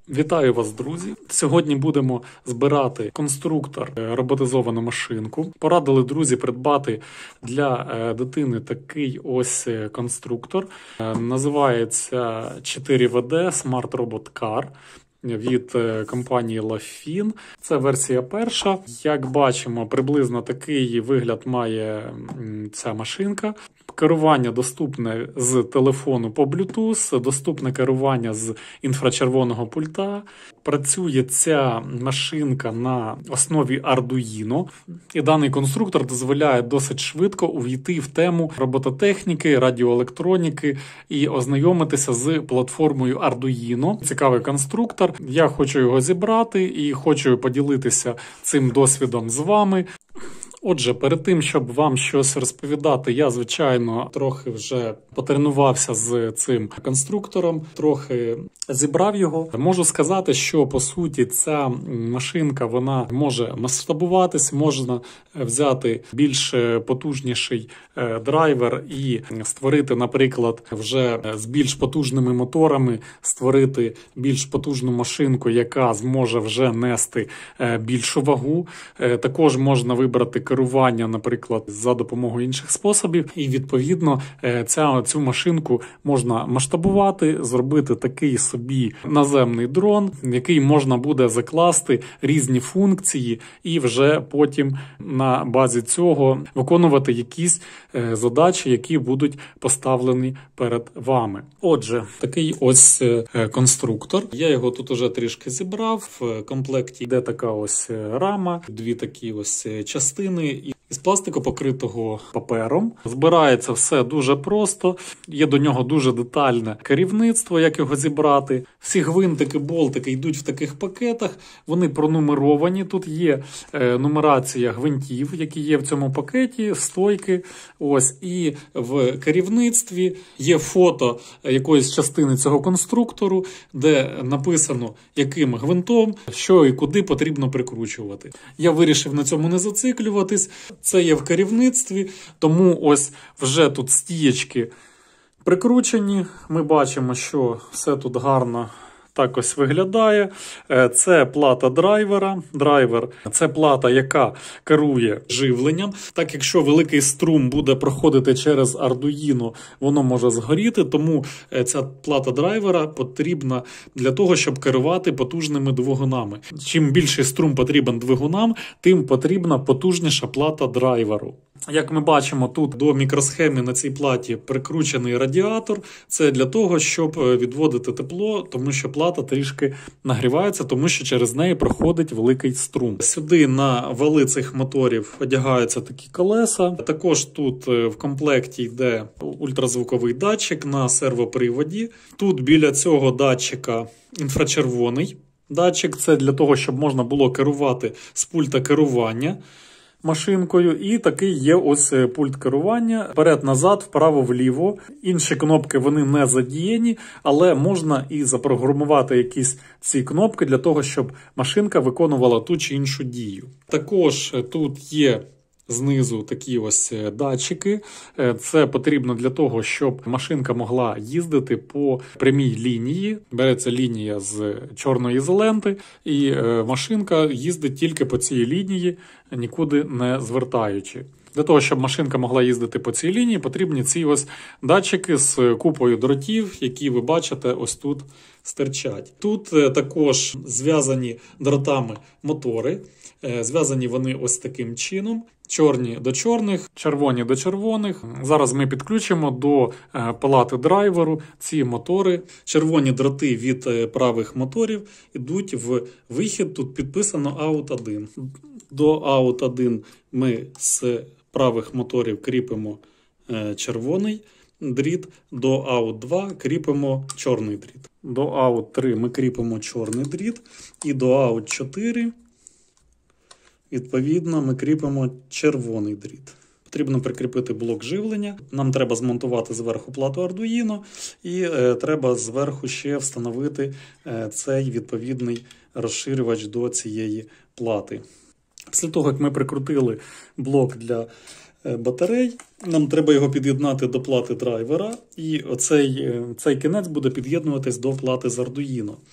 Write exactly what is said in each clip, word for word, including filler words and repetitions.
Вітаю вас, друзі! Сьогодні будемо збирати конструктор, роботизовану машинку. Порадили друзі придбати для дитини такий ось конструктор. Називається чотири ве де Smart Robot Car від компанії Lafin. Це версія перша. Як бачимо, приблизно такий вигляд має ця машинка. Керування доступне з телефону по Bluetooth, доступне керування з інфрачервоного пульта. Працює ця машинка на основі Arduino. І даний конструктор дозволяє досить швидко увійти в тему робототехніки, радіоелектроніки і ознайомитися з платформою Arduino. Цікавий конструктор. Я хочу його зібрати і хочу поділитися цим досвідом з вами. Отже, перед тим, щоб вам щось розповідати, я, звичайно, трохи вже потренувався з цим конструктором, трохи зібрав його. Можу сказати, що, по суті, ця машинка, вона може масштабуватись, можна взяти більш потужніший драйвер і створити, наприклад, вже з більш потужними моторами, створити більш потужну машинку, яка зможе вже нести більшу вагу. Також можна вибрати керування, наприклад, за допомогою інших способів. І, відповідно, ця, цю машинку можна масштабувати, зробити такий собі наземний дрон, в який можна буде закласти різні функції і вже потім на базі цього виконувати якісь задачі, які будуть поставлені перед вами. Отже, такий ось конструктор. Я його тут уже трішки зібрав. В комплекті йде така ось рама, дві такі ось частини із пластику, покритого папером. Збирається все дуже просто. Є до нього дуже детальне керівництво, як його зібрати. Всі гвинтики, болтики йдуть в таких пакетах. Вони пронумеровані. Тут є е, нумерація гвинтів, які є в цьому пакеті, стойки. Ось. І в керівництві є фото якоїсь частини цього конструктору, де написано, яким гвинтом, що і куди потрібно прикручувати. Я вирішив на цьому не зациклюватись. Це є в керівництві, тому ось вже тут стієчки прикручені. Ми бачимо, що все тут гарно так ось виглядає. Це плата драйвера. Драйвер – це плата, яка керує живленням. Так, якщо великий струм буде проходити через Arduino, воно може згоріти, тому ця плата драйвера потрібна для того, щоб керувати потужними двигунами. Чим більший струм потрібен двигунам, тим потрібна потужніша плата драйверу. Як ми бачимо, тут до мікросхеми на цій платі прикручений радіатор. Це для того, щоб відводити тепло, тому що плата трішки нагрівається, тому що через неї проходить великий струм. Сюди на вали цих моторів одягаються такі колеса. Також тут в комплекті йде ультразвуковий датчик на сервоприводі. Тут біля цього датчика інфрачервоний датчик. Це для того, щоб можна було керувати з пульта керування машинкою. І такий є ось пульт керування. Вперед-назад, вправо-вліво. Інші кнопки, вони не задіяні, але можна і запрограмувати якісь ці кнопки для того, щоб машинка виконувала ту чи іншу дію. Також тут є знизу такі ось датчики. Це потрібно для того, щоб машинка могла їздити по прямій лінії. Береться лінія з чорної ізоленти, і машинка їздить тільки по цій лінії, нікуди не звертаючи. Для того, щоб машинка могла їздити по цій лінії, потрібні ці ось датчики з купою дротів, які ви бачите ось тут стирчать. Тут також зв'язані дротами мотори. Зв'язані вони ось таким чином. Чорні до чорних, червоні до червоних. Зараз ми підключимо до палати драйверу ці мотори. Червоні дроти від правих моторів йдуть в вихід. Тут підписано аут один. До аут один ми з правих моторів кріпимо червоний дріт, до аут два кріпимо чорний дріт. До аут три ми кріпимо чорний дріт і до аут чотири відповідно ми кріпимо червоний дріт. Потрібно прикріпити блок живлення. Нам треба змонтувати зверху плату Arduino і е, треба зверху ще встановити е, цей відповідний розширювач до цієї плати. Після того, як ми прикрутили блок для е, батарей, нам треба його під'єднати до плати драйвера, і оцей, е, цей кінець буде під'єднуватись до плати з Arduino.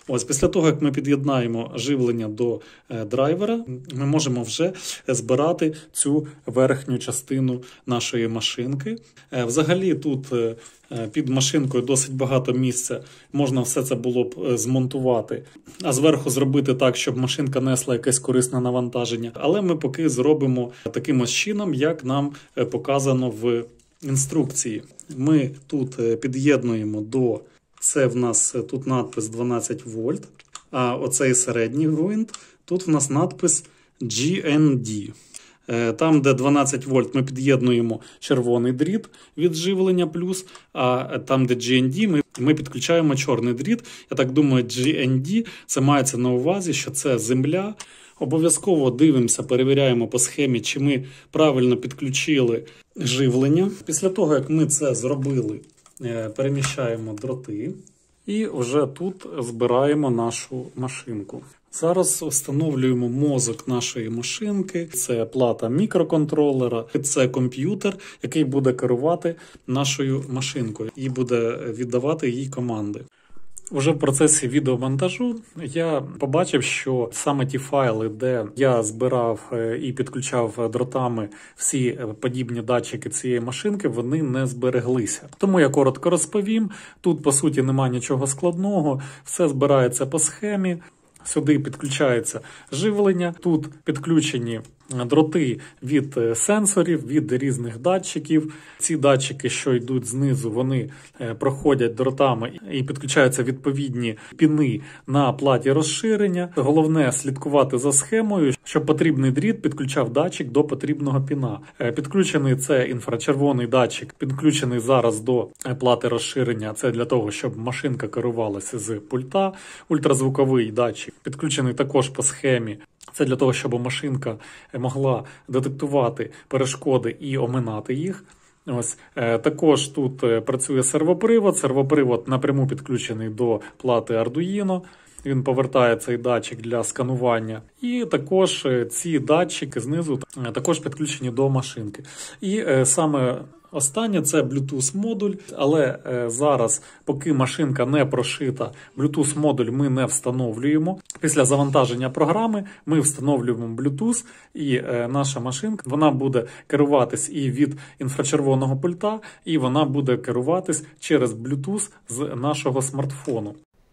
Ось після того, як ми під'єднаємо живлення до драйвера, ми можемо вже збирати цю верхню частину нашої машинки. Взагалі тут під машинкою досить багато місця, можна все це було б змонтувати, а зверху зробити так, щоб машинка несла якесь корисне навантаження. Але ми поки зробимо таким ось чином, як нам показано в інструкції. Ми тут під'єднуємо до, це в нас тут надпис дванадцять вольт, а оцей середній гвинт, тут в нас надпис джі ен ді. Там, де дванадцять вольт, ми під'єднуємо червоний дріт від живлення плюс, а там, де джі ен ді, ми, ми підключаємо чорний дріт. Я так думаю, джі ен ді це мається на увазі, що це земля. Обов'язково дивимося, перевіряємо по схемі, чи ми правильно підключили живлення. Після того, як ми це зробили, переміщаємо дроти і вже тут збираємо нашу машинку. Зараз встановлюємо мозок нашої машинки. Це плата мікроконтролера, це комп'ютер, який буде керувати нашою машинкою і буде віддавати їй команди. Уже в процесі відеомонтажу я побачив, що саме ті файли, де я збирав і підключав дротами всі подібні датчики цієї машинки, вони не збереглися. Тому я коротко розповім. Тут, по суті, немає нічого складного. Все збирається по схемі. Сюди підключається живлення, тут підключені дроти від сенсорів, від різних датчиків. Ці датчики, що йдуть знизу, вони проходять дротами і підключаються відповідні піни на платі розширення. Головне слідкувати за схемою, щоб потрібний дріт підключав датчик до потрібного піна. Підключений це інфрачервоний датчик, підключений зараз до плати розширення. Це для того, щоб машинка керувалася з пульта. Ультразвуковий датчик підключений також по схемі. Це для того, щоб машинка могла детектувати перешкоди і оминати їх. Ось. Також тут працює сервопривод. Сервопривод напряму підключений до плати Arduino. Він повертає цей датчик для сканування. І також ці датчики знизу також підключені до машинки. І саме останнє – це Bluetooth-модуль, але зараз, поки машинка не прошита, Bluetooth-модуль ми не встановлюємо. Після завантаження програми ми встановлюємо Bluetooth, і наша машинка вона буде керуватись і від інфрачервоного пульта, і вона буде керуватись через Bluetooth з нашого смартфону.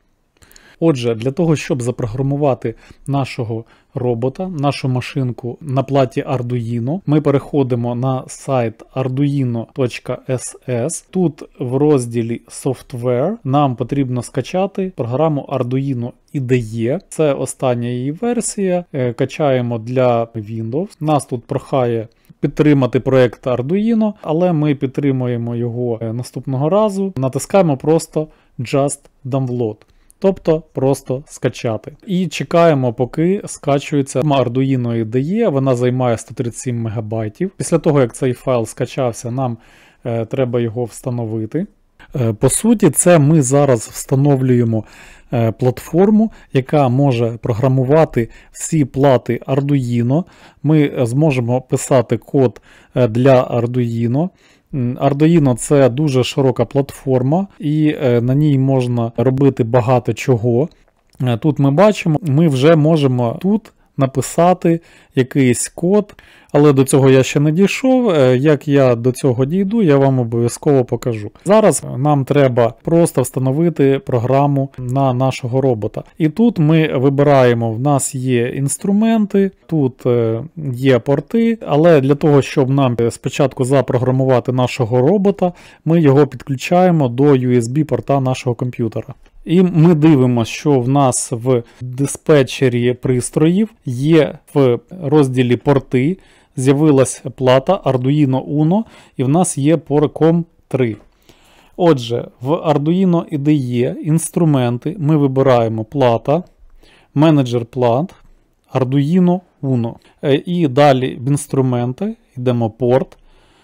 Отже, для того, щоб запрограмувати нашого робота, нашу машинку на платі Arduino, ми переходимо на сайт arduino точка ес ес. Тут в розділі Software нам потрібно скачати програму Arduino ай ді і. Це остання її версія. Качаємо для Windows. Нас тут прохає підтримати проект Arduino, але ми підтримуємо його наступного разу. Натискаємо просто Just Download. Тобто просто скачати. І чекаємо, поки скачується Arduino ай ді і, вона займає сто тридцять сім мегабайтів. Після того, як цей файл скачався, нам е, треба його встановити. Е, по суті, це ми зараз встановлюємо е, платформу, яка може програмувати всі плати Arduino. Ми зможемо писати код для Arduino. Arduino – це дуже широка платформа, і на ній можна робити багато чого. Тут ми бачимо, ми вже можемо тут написати якийсь код, але до цього я ще не дійшов. Як я до цього дійду, я вам обов'язково покажу. Зараз нам треба просто встановити програму на нашого робота. І тут ми вибираємо, в нас є інструменти, тут є порти, але для того, щоб нам спочатку запрограмувати нашого робота, ми його підключаємо до ю ес бі-порта нашого комп'ютера. І ми дивимося, що в нас в диспетчері пристроїв є в розділі порти, з'явилась плата Arduino Uno, і в нас є Porcom три. Отже, в Arduino ай ді і інструменти ми вибираємо плата, менеджер плат, Arduino Uno. І далі в інструменти йдемо порт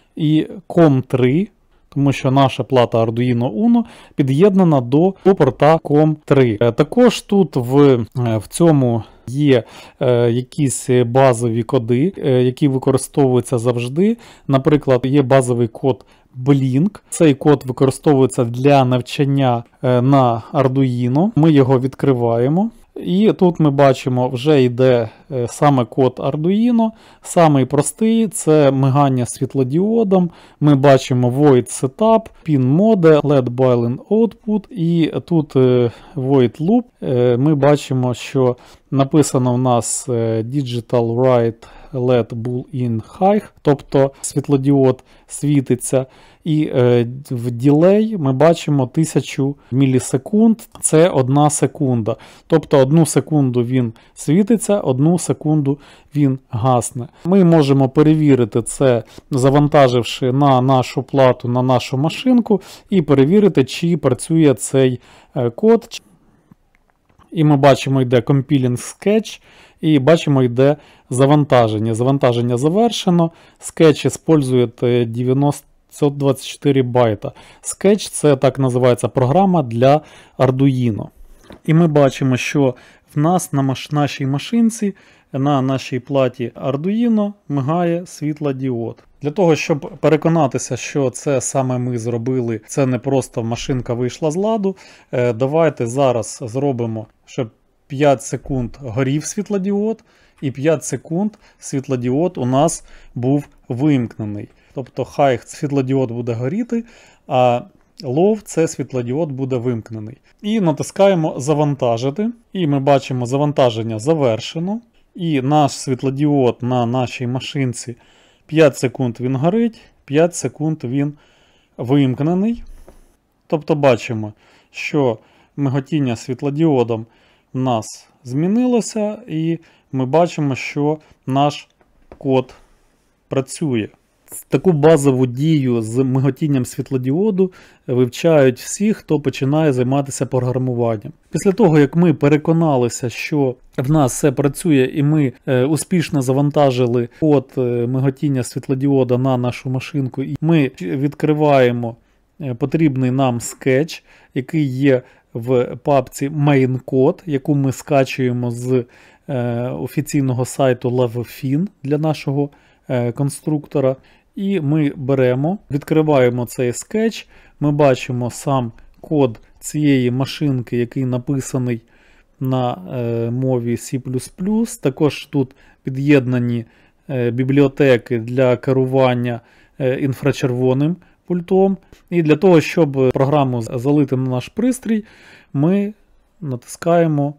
і ком три. Тому що наша плата Arduino Uno під'єднана до порта ком три. Також тут в, в цьому є е, якісь базові коди, е, які використовуються завжди. Наприклад, є базовий код Blink. Цей код використовується для навчання на Arduino. Ми його відкриваємо. І тут ми бачимо, вже йде саме код Arduino. Самий простий – це мигання світлодіодом. Ми бачимо Void Setup, Pin Mode, L E D Boolean Output. І тут Void Loop. Ми бачимо, що написано в нас Digital Write L E D Boolean High, тобто світлодіод світиться. І е, в ділей ми бачимо тисячу мілісекунд, це одна секунда. Тобто одну секунду він світиться, одну секунду він гасне. Ми можемо перевірити це, завантаживши на нашу плату, на нашу машинку, і перевірити, чи працює цей е, код. І ми бачимо, йде Compiling Sketch, і бачимо, йде завантаження. Завантаження завершено. Sketch використовує дев'яносто двадцять чотири байта. Sketch – це так називається програма для Arduino. І ми бачимо, що в нас на маш... нашій машинці, на нашій платі Arduino мигає світлодіод. Для того, щоб переконатися, що це саме ми зробили, це не просто машинка вийшла з ладу, давайте зараз зробимо, щоб п'ять секунд горів світлодіод, і п'ять секунд світлодіод у нас був вимкнений. Тобто high світлодіод буде горіти, а low це світлодіод буде вимкнений. І натискаємо завантажити. І ми бачимо, завантаження завершено. І наш світлодіод на нашій машинці п'ять секунд він горить, п'ять секунд він вимкнений. Тобто бачимо, що миготіння світлодіодом в нас змінилося, і ми бачимо, що наш код працює. Таку базову дію з миготінням світлодіоду вивчають всі, хто починає займатися програмуванням. Після того, як ми переконалися, що в нас все працює і ми е, успішно завантажили код е, миготіння світлодіода на нашу машинку, і ми відкриваємо е, потрібний нам скетч, який є в папці MainCode, яку ми скачуємо з е, офіційного сайту LevelFin для нашого е, конструктора. І ми беремо, відкриваємо цей скетч, ми бачимо сам код цієї машинки, який написаний на е, мові Сі плюс плюс. Також тут під'єднані е, бібліотеки для керування е, інфрачервоним пультом. І для того, щоб програму залити на наш пристрій, ми натискаємо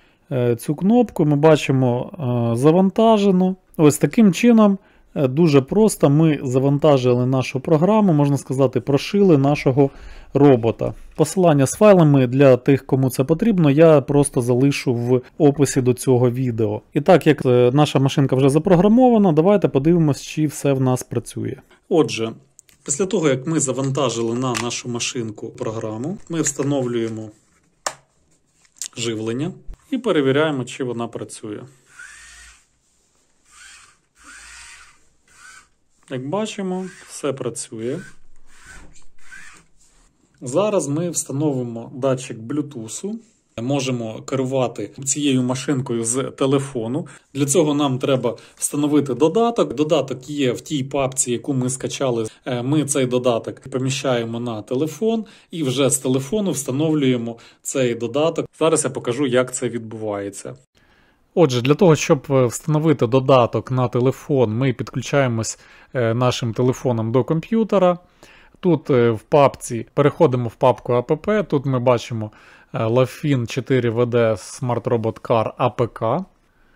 е, цю кнопку, ми бачимо е, завантажено. Ось таким чином. Дуже просто ми завантажили нашу програму, можна сказати, прошили нашого робота. Посилання з файлами для тих, кому це потрібно, я просто залишу в описі до цього відео. І так, як наша машинка вже запрограмована, давайте подивимось, чи все в нас працює. Отже, після того, як ми завантажили на нашу машинку програму, ми встановлюємо живлення і перевіряємо, чи вона працює. Як бачимо, все працює. Зараз ми встановимо датчик Bluetooth. Можемо керувати цією машинкою з телефону. Для цього нам треба встановити додаток. Додаток є в тій папці, яку ми скачали. Ми цей додаток поміщаємо на телефон і вже з телефону встановлюємо цей додаток. Зараз я покажу, як це відбувається. Отже, для того, щоб встановити додаток на телефон, ми підключаємось нашим телефоном до комп'ютера. Тут в папці, переходимо в папку app, тут ми бачимо LevelFin чотири ві ді Smart Robot Car ей пі кей.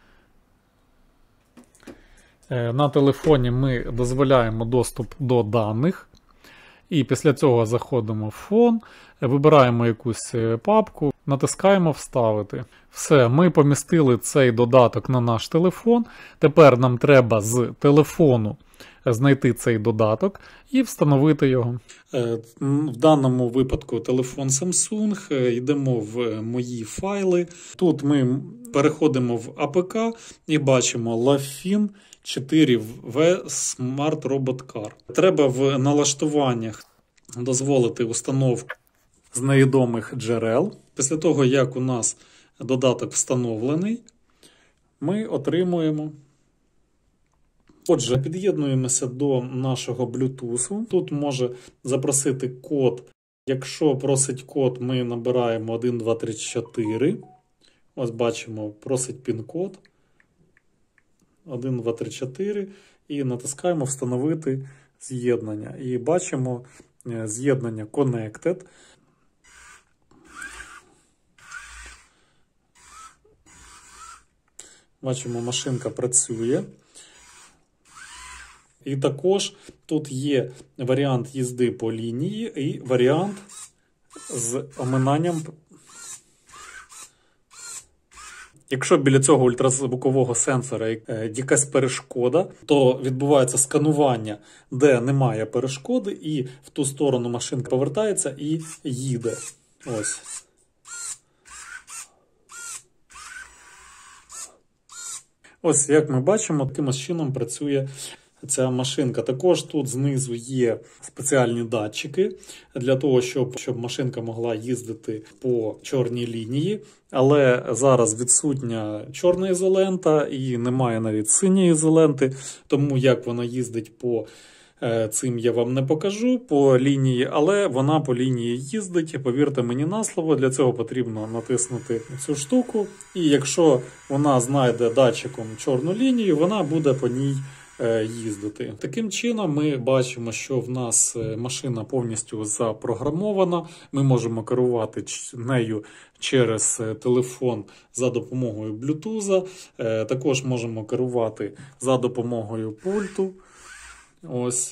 На телефоні ми дозволяємо доступ до даних. І після цього заходимо в фон, вибираємо якусь папку, натискаємо «Вставити». Все, ми помістили цей додаток на наш телефон. Тепер нам треба з телефону знайти цей додаток і встановити його. В даному випадку телефон Samsung, йдемо в мої файли. Тут ми переходимо в ей пі кей і бачимо LevelFin чотири ві Smart Robot Car. Треба в налаштуваннях дозволити установку з невідомих джерел. Після того, як у нас додаток встановлений, ми отримуємо Отже, під'єднуємося до нашого Bluetooth. Тут може запросити код. Якщо просить код, ми набираємо один два три чотири. Ось бачимо, просить пін-код. один два три чотири. І натискаємо «Встановити з'єднання». І бачимо з'єднання Connected. Бачимо, машинка працює. І також тут є варіант їзди по лінії і варіант з оминанням. Якщо біля цього ультразвукового сенсора якась перешкода, то відбувається сканування, де немає перешкоди, і в ту сторону машинка повертається і їде. Ось. Ось, як ми бачимо, таким чином працює ця машинка. Також тут знизу є спеціальні датчики для того, щоб, щоб машинка могла їздити по чорній лінії. Але зараз відсутня чорна ізолента і немає навіть синьої ізоленти. Тому як вона їздить по цим я вам не покажу по лінії, але вона по лінії їздить. Повірте мені на слово, для цього потрібно натиснути цю штуку. І якщо вона знайде датчиком чорну лінію, вона буде по ній їздити. Таким чином ми бачимо, що в нас машина повністю запрограмована. Ми можемо керувати нею через телефон за допомогою Bluetooth. Також можемо керувати за допомогою пульту. Ось.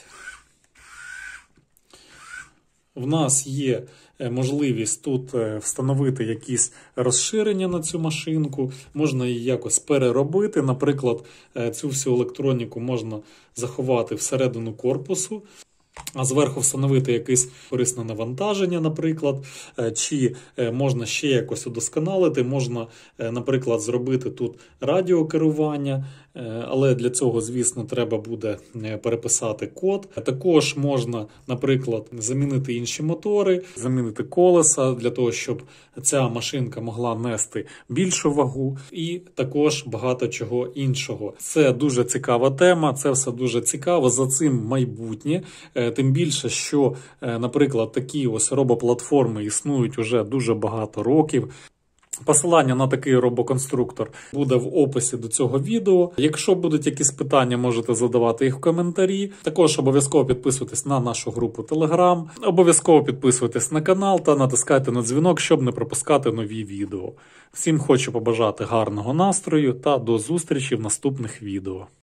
В нас є можливість тут встановити якісь розширення на цю машинку, можна її якось переробити. Наприклад, цю всю електроніку можна заховати всередину корпусу, а зверху встановити якесь корисне навантаження, наприклад, чи можна ще якось удосконалити, можна, наприклад, зробити тут радіокерування, але для цього, звісно, треба буде переписати код. Також можна, наприклад, замінити інші мотори, замінити колеса, для того, щоб ця машинка могла нести більшу вагу, і також багато чого іншого. Це дуже цікава тема, це все дуже цікаво, за цим майбутнє. Тим більше, що, наприклад, такі ось робоплатформи існують уже дуже багато років. Посилання на такий робоконструктор буде в описі до цього відео. Якщо будуть якісь питання, можете задавати їх в коментарі. Також обов'язково підписуйтесь на нашу групу Telegram, обов'язково підписуйтесь на канал та натискайте на дзвінок, щоб не пропускати нові відео. Всім хочу побажати гарного настрою та до зустрічі в наступних відео.